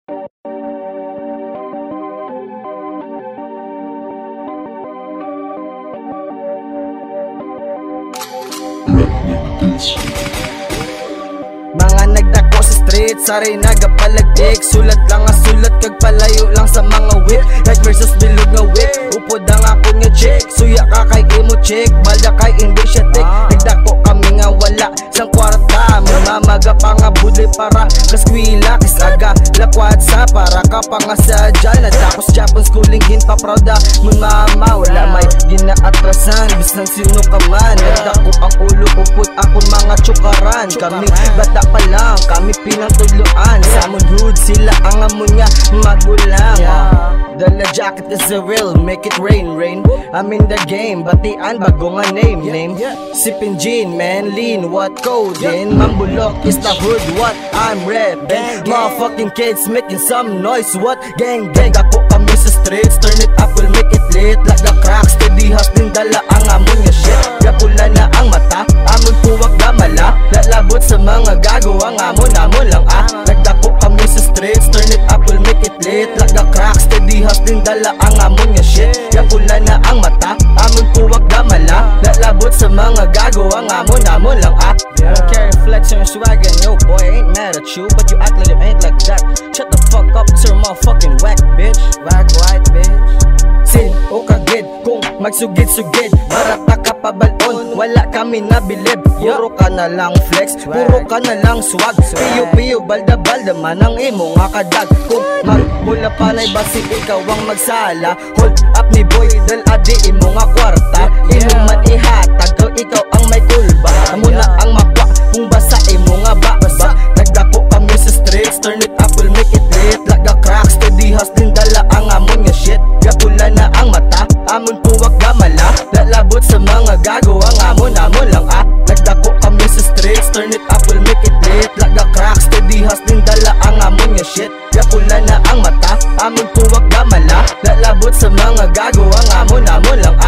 Mga nagdako sa street, saray nagapalagdik. Sulat lang ang sulat, kag palayo lang sa mga whip. Right versus bilog nga whip, upod ang ako nga chick. Suya ka kay imo chick, balya kay hindi siya tik. Nagdako kami nga wala sang kwarta. Mamamaga pa nga budli para kaskwila. Kisaga, lakwat sa para ka pa nga sa dyan. Natapos Japan schooling, hin pa prouda mun mama. Wala may ginaatrasan, bisang sino ka man. Nagdako ang ulo, upod akon mga tsukaran. Kami bata pa lang, kami pinangtudloan. Sa amon hood, sila ang amon nga magulang. Dala jacket is the real, make it rain, rain. I'm in the game, batian bago nga name. Sippin' gin, man, lean, what coding? Mambulok is the hood, what I'm reppin'. Motherfucking kids making some noise, what? Gang, gang, ako kami sa streets. Turn it up, we'll make it lit. Laga cracks, steady hustling, dala ang amon nga shit. Gapula na ang mata, amon puwag gamala. Lalabot sa mga gago, ang amon lang Nagdako kami sa streets, turn it up, we'll make it lit. Laga cracks, steady hustling, dala ang amon nga shit. Gapula na ang mata, amon puwag gamala. Lalabot sa mga gago, ang amon lang Carry flex on your swag and yo boy, I ain't mad at you, but you act like you ain't like that. Shut the fuck up, sir, motherfucking whack bitch. Whack white bitch. Sin o kagid, kung magsugid-sugid, barata ka pabalon, wala kami nabilib. Puro ka na lang flex, puro ka na lang swag. Piyo-piyo, balda-balda man ang imo nga kadag. Kung magmula palay basi ikaw ang magsala. Hold up ni boy, dal adi imo nga kwarta. Imo man ihatag, daw ikaw ang may kulba. Amo na ang makwa, kung basa imo nga ba. Nagdako kami sa streets, turn it up, we'll make it lit. Laga cracks, steady hustling, dala ang amon nga shit. Gapula na ang mata, amon puwag gamala. Lalabot sa mga gago, ang amon lang Nagdako kami sa streets, turn it up, we'll make it lit. Laga cracks, steady hustling, dala ang amon nga shit. Gapula na ang mata, amon puwag gamala. Lalabot sa mga gago, ang amon lang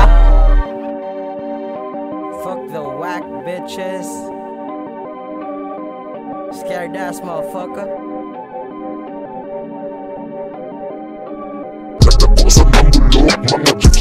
Fuck the whack bitches, scared ass motherfucker. Nagdako sa mambulok, mga